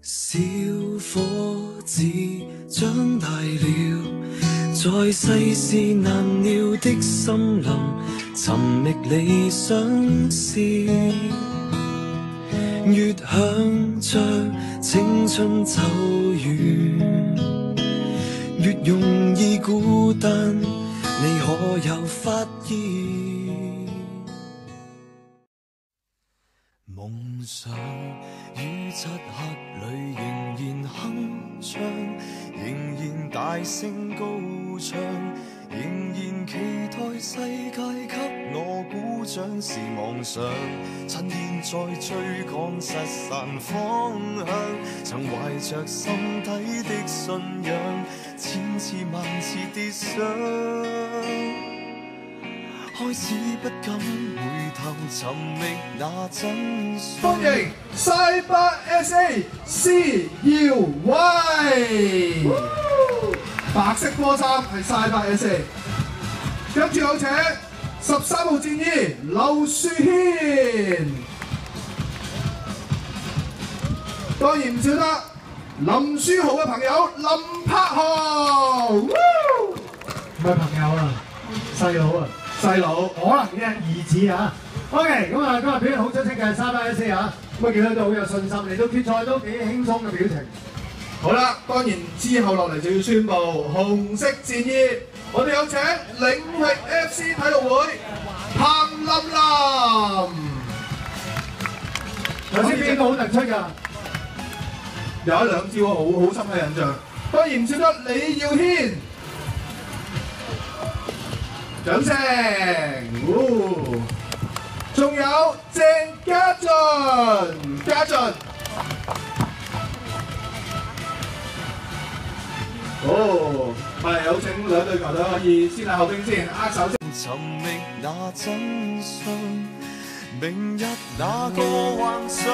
小伙子長大了，在世事難料的森林，尋覓理想事，越向着青春走遠，越容易孤單。你可有發現？夢想於漆黑裏仍然鏗鏘，仍然大聲高唱，仍然期待世界給我鼓掌是妄想。趁現在追趕失散方向，曾懷着心底的信仰，千次萬次跌傷。開始不敢回頭尋覓那真相。 歡迎 Cyber SA 施耀威，白色波衫係 Cyber SA。跟住有請13號戰衣劉樹軒，當然唔少得林書豪嘅朋友林柏豪，唔係朋友啊，細佬啊。細佬可能嘅兒子啊 ，OK， 咁啊，今日表現好出色嘅3 SA 啊，咁啊見到都好有信心，嚟到決賽都幾輕鬆嘅表情。好啦，當然之後落嚟就要宣布紅色戰衣，我哋有請領域 FC 體育會彭琳琳。頭先邊個好突出㗎？有一兩招好深嘅印象，當然唔少得李耀軒。掌聲！仲有鄭家俊，係有請兩隊球隊可以先喺後邊先握手先。 尋覓那真相，明日那個幻想，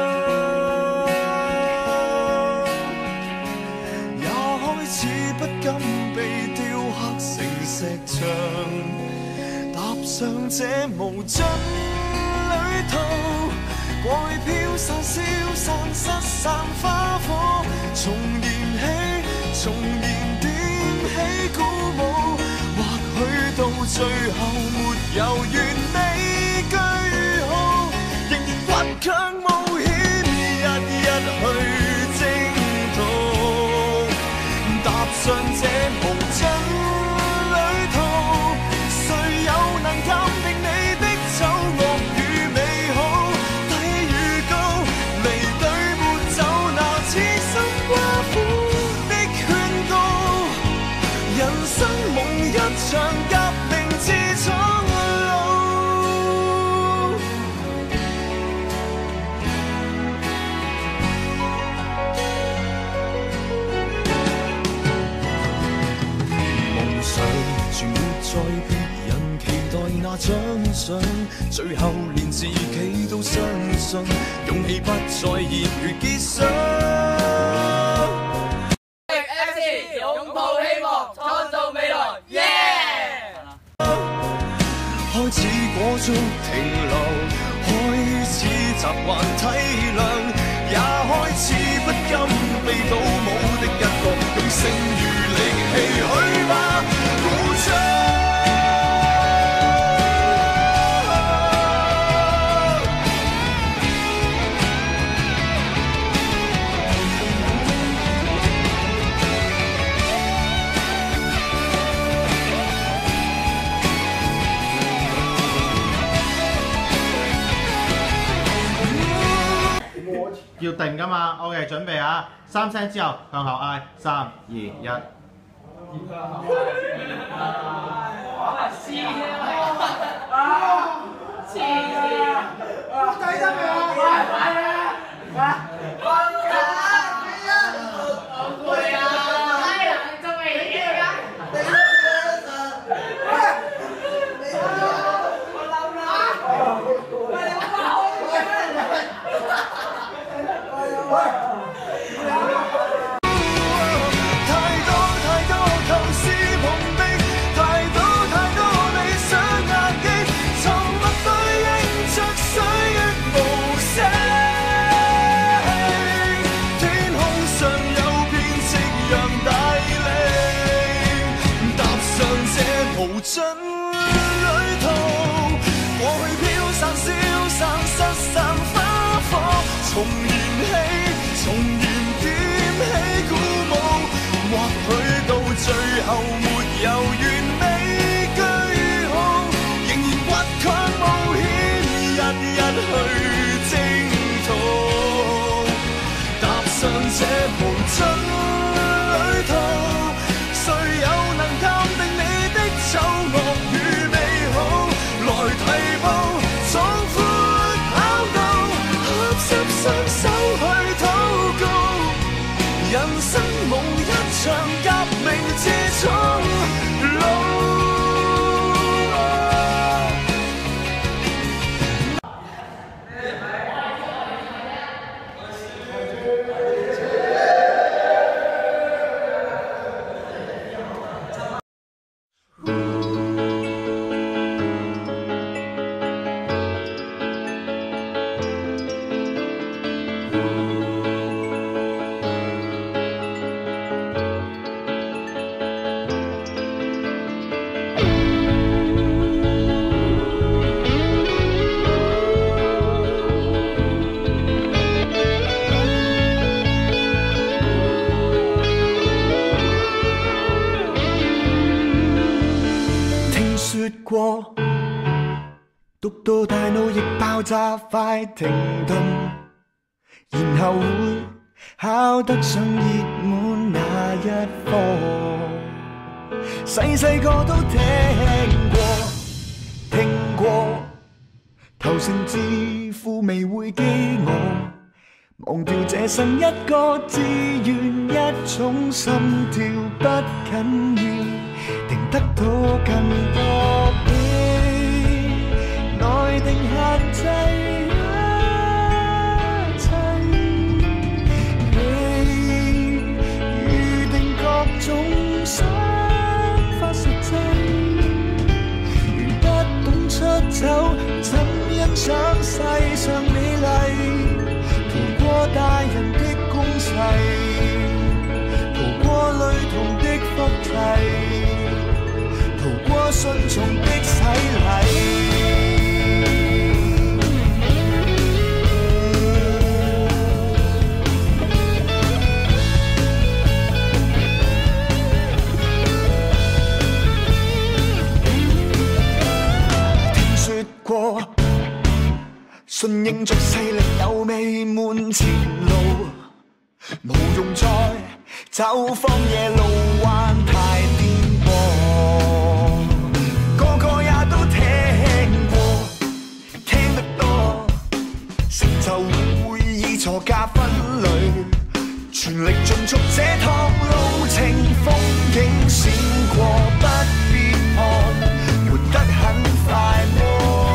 也開始不敢被雕刻成石像，踏上這無盡旅途，過去飄散消散失散花火，重燃起，重燃點起鼓舞，或許到最後沒有完美句號，仍然倔強冒險，日日去征途，踏上這無盡場革命之蒼老，夢想全活在別人期待那獎賞，最後連自己都相信，勇氣不再熱血結霜。 擁抱希望，創造未來。 開始裹足停留，開始習慣體諒，也開始不甘被倒模的一個，用剩餘力氣去吧，鼓掌。 要定㗎嘛 ，OK， 準備啊！3聲之後向後嗌，3、2、1。 這無盡旅途，誰又能鑑定你的醜惡與美好？來提步，壯闊跑道，合十雙手去禱告。人生無一場革命之衝路。讀到大腦亦爆炸快停頓，然後會考得上熱門那一科。細個都聽過，投誠致富未會飢餓，忘掉這生一個志願，一種心跳不緊要，定得到更多。內定限制一切，你預定各種想法實際，如不懂出走，怎欣賞世上美麗？逃過大人的攻勢，逃過類同的複製，逃過順從的洗禮。順應着勢力有美滿前路，無用再走荒野路彎太顛簸。個個也都聽過，聽得多，成就會以錯加分類，全力盡速這趟路程，風景閃過不必看，活得很快活。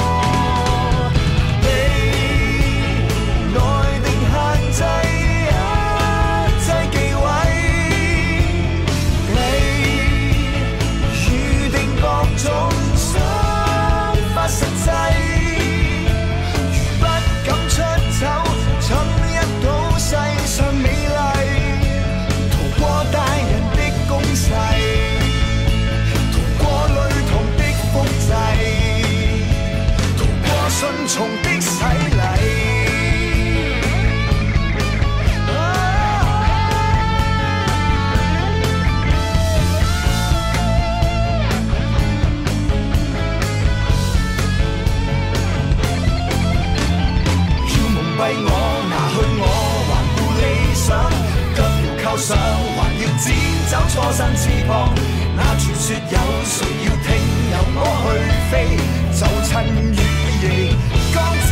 順從的洗禮，要蒙蔽我，拿去我，還顧理想，腳要靠上，還要剪走錯身翅膀。那傳說有誰要聽由我去飛，就趁雨翼。